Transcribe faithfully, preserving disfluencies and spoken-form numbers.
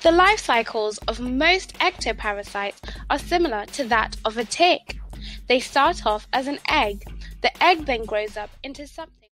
The life cycles of most ectoparasites are similar to that of a tick. They start off as an egg. The egg then grows up into something